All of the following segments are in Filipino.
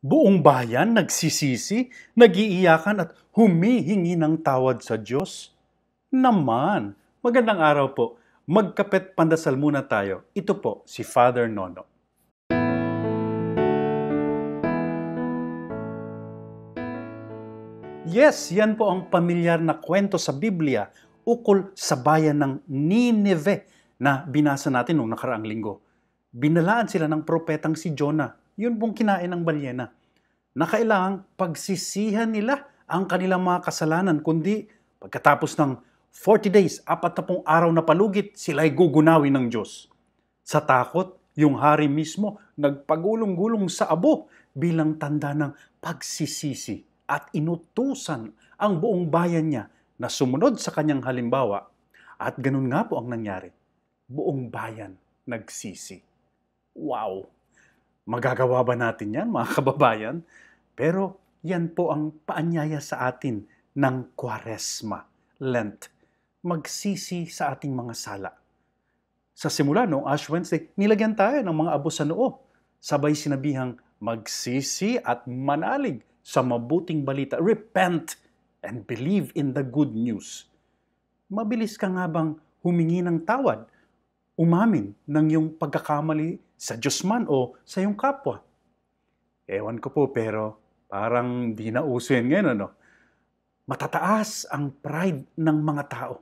Buong bayan nagsisisi, nagiiyakan at humihingi ng tawad sa Diyos? Naman! Magandang araw po. Magkapet pandasal muna tayo. Ito po si Father Nono. Yes, yan po ang pamilyar na kwento sa Biblia ukol sa bayan ng Nineveh na binasa natin noong nakaraang linggo. Binalaan sila ng propetang si Jonah. Yun pong kinain ng balyena. Na kailangang pagsisihan nila ang kanilang mga kasalanan, kundi pagkatapos ng 40 days, 40 araw na palugit, sila ay gugunawin ng Diyos. Sa takot, yung hari mismo nagpagulong-gulong sa abo bilang tanda ng pagsisisi at inutusan ang buong bayan niya na sumunod sa kanyang halimbawa. At ganun nga po ang nangyari. Buong bayan nagsisi. Wow! Magagawa ba natin yan, mga kababayan? Pero yan po ang paanyaya sa atin ng Kwaresma, Lent. Magsisi sa ating mga sala. Sa simula noong Ash Wednesday, nilagyan tayo ng mga abo sa noo. Sabay sinabihang magsisi at manalig sa mabuting balita. Repent and believe in the good news. Mabilis ka nga bang humingi ng tawad? Umamin ng iyong pagkakamali sa Diyos man o sa iyong kapwa? Ewan ko po, pero parang di na uso yan ngayon, ano? Matataas ang pride ng mga tao.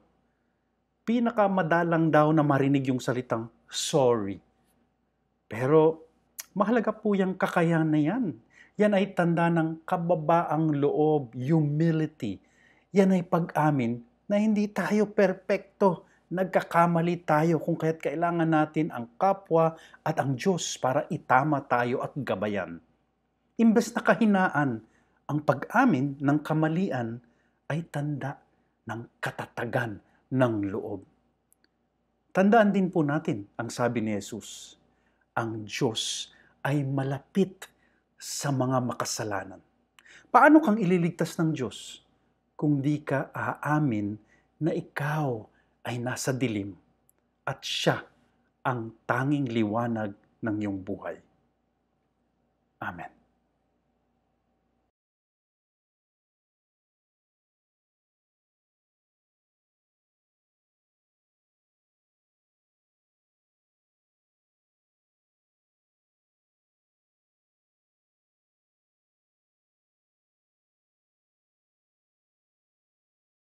Pinakamadalang daw na marinig yung salitang sorry. Pero mahalaga po yung kakayahan na yan. Yan ay tanda ng kababaang loob, humility. Yan ay pag-amin na hindi tayo perpekto. Nagkakamali tayo kung kaya't kailangan natin ang kapwa at ang Diyos para itama tayo at gabayan. Imbes na kahinaan, ang pag-amin ng kamalian ay tanda ng katatagan ng loob. Tandaan din po natin ang sabi ni Jesus, ang Diyos ay malapit sa mga makasalanan. Paano kang ililigtas ng Diyos kung di ka aamin na ikaw ay nasa dilim at siya ang tanging liwanag ng iyong buhay? Amen.